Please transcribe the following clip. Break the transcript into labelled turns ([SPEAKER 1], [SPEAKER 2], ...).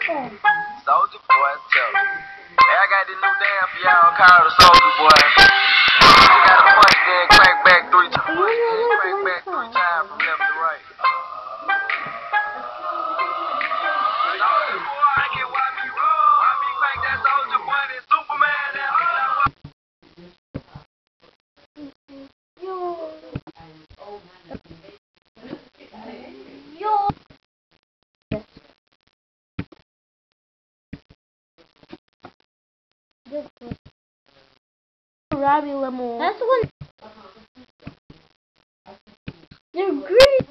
[SPEAKER 1] Soldier boy, tell me. Hey, I got this new dance for y'all called the Soldier Boy. You gotta punch, then crack back 3 times. Punch, then crack back 3 times from left to right. Soldier boy, I can watch me roll. Watch me crank that Soldier Boy, that Superman, that all I want.
[SPEAKER 2] Robbie Lamore. That's the one. They're greedy.